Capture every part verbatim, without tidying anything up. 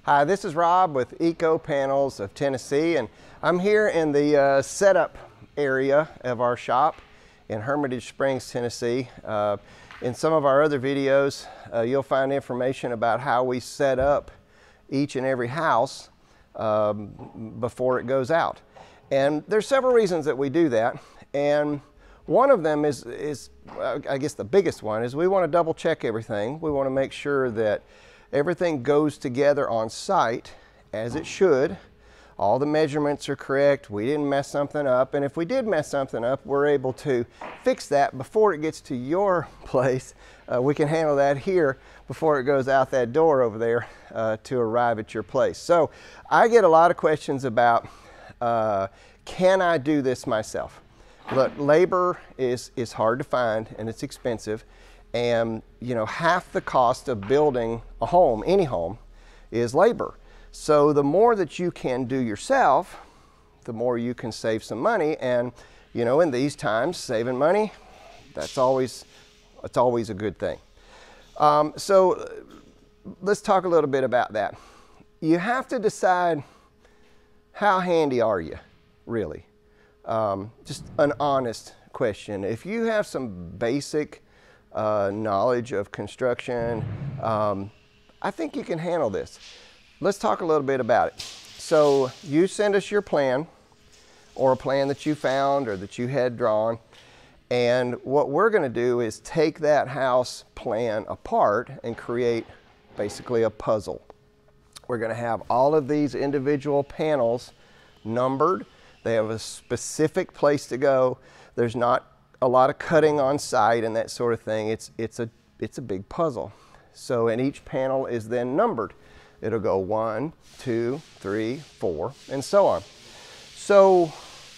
Hi, this is Rob with Eco Panels of Tennessee, and I'm here in the uh, setup area of our shop in Hermitage Springs, Tennessee. Uh, in some of our other videos, uh, you'll find information about how we set up each and every house um, before it goes out. And there's several reasons that we do that, and one of them is, is uh, I guess the biggest one, is we want to double check everything. We want to make sure that everything goes together on site as it should. All the measurements are correct. We didn't mess something up. And if we did mess something up, we're able to fix that before it gets to your place. Uh, we can handle that here before it goes out that door over there uh, to arrive at your place. So I get a lot of questions about, uh, can I do this myself? Look, labor is, is hard to find and it's expensive. And you know, half the cost of building a home, any home, is labor. So the more that you can do yourself, the more you can save some money. And you know, in these times, saving money, that's always, it's always a good thing. Um, so let's talk a little bit about that. You have to decide, how handy are you, really? Um, just an honest question. If you have some basic Uh, knowledge of construction, um, I think you can handle this. Let's talk a little bit about it. So you send us your plan, or a plan that you found or that you had drawn, and what we're going to do is take that house plan apart and create basically a puzzle. We're going to have all of these individual panels numbered. They have a specific place to go. There's not a lot of cutting on site and that sort of thing. It's, it's, a, it's a big puzzle. So, and each panel is then numbered. It'll go one, two, three, four, and so on. So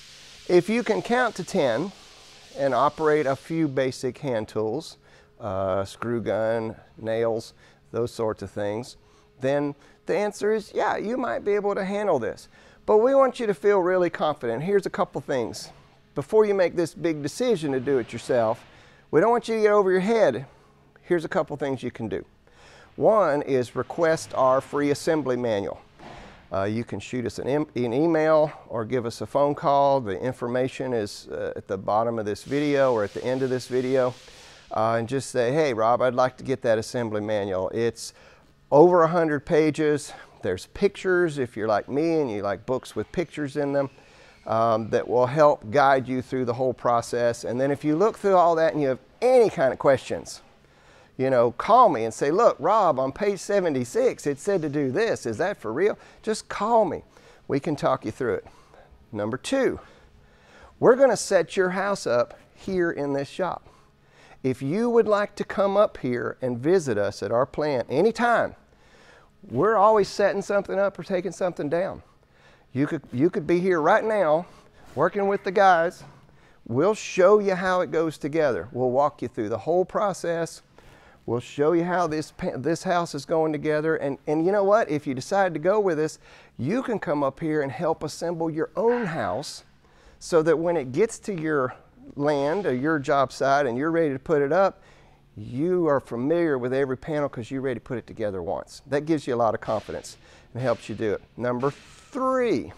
if you can count to ten and operate a few basic hand tools, uh, screw gun, nails, those sorts of things, then the answer is, yeah, you might be able to handle this. But we want you to feel really confident. Here's a couple things. Before you make this big decision to do it yourself, we don't want you to get over your head. Here's a couple things you can do. One is request our free assembly manual. Uh, you can shoot us an, an email or give us a phone call. The information is uh, at the bottom of this video or at the end of this video. Uh, and just say, hey, Rob, I'd like to get that assembly manual. It's over one hundred pages. There's pictures if you're like me and you like books with pictures in them. Um, that will help guide you through the whole process. And then if you look through all that and you have any kind of questions, you know, call me and say, look, Rob, on page seventy-six, it said to do this. Is that for real? Just call me. We can talk you through it. Number two, we're going to set your house up here in this shop. If you would like to come up here and visit us at our plant anytime, we're always setting something up or taking something down. You could, you could be here right now working with the guys. We'll show you how it goes together. We'll walk you through the whole process. We'll show you how this, this house is going together. And, and you know what? If you decide to go with us, you can come up here and help assemble your own house so that when it gets to your land or your job site and you're ready to put it up, you are familiar with every panel because you're ready to put it together once. That gives you a lot of confidence and helps you do it. Number three,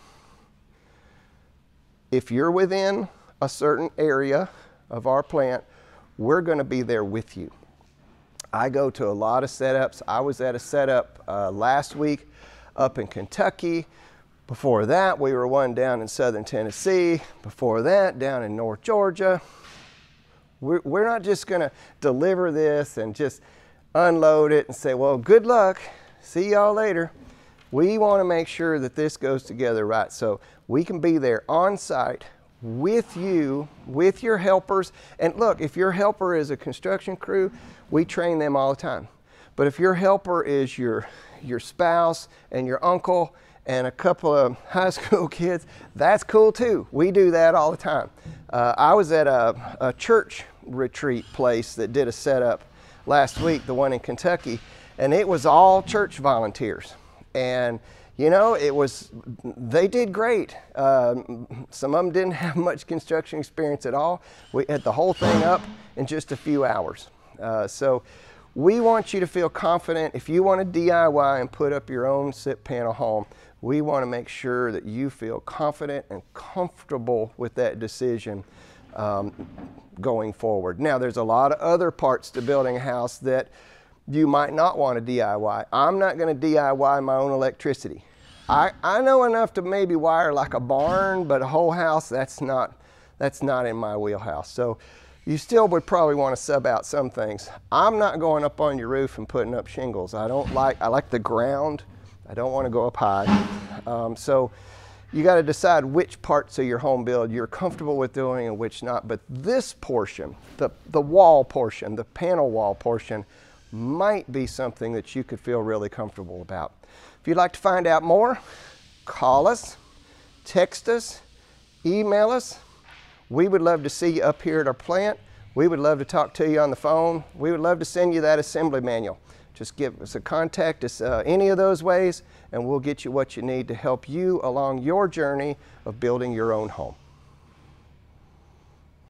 if you're within a certain area of our plant, we're going to be there with you. I go to a lot of setups. I was at a setup uh, last week up in Kentucky. Before that, we were one down in southern Tennessee. Before that, down in North Georgia. We're, we're not just going to deliver this and just unload it and say, well, good luck. See y'all later. We want to make sure that this goes together right, so we can be there on site with you, with your helpers. And look, if your helper is a construction crew, we train them all the time. But if your helper is your, your spouse and your uncle and a couple of high school kids, that's cool too. We do that all the time. Uh, I was at a, a church retreat place that did a setup last week, the one in Kentucky, and it was all church volunteers. And you know, it was, they did great. Um, some of them didn't have much construction experience at all. We had the whole thing up in just a few hours. Uh, so We want you to feel confident. If you want to D I Y and put up your own S I P panel home, we want to make sure that you feel confident and comfortable with that decision um, going forward. Now, there's a lot of other parts to building a house that you might not want to D I Y. I'm not going to D I Y my own electricity. I, I know enough to maybe wire like a barn, but a whole house, that's not, that's not in my wheelhouse. So you still would probably want to sub out some things. I'm not going up on your roof and putting up shingles. I don't like, I like the ground. I don't want to go up high. Um, so you got to decide which parts of your home build you're comfortable with doing and which not. But this portion, the, the wall portion, the panel wall portion, might be something that you could feel really comfortable about. If you'd like to find out more, call us, text us, email us. We would love to see you up here at our plant. We would love to talk to you on the phone. We would love to send you that assembly manual. Just give us a contact us uh, any of those ways, and we'll get you what you need to help you along your journey of building your own home.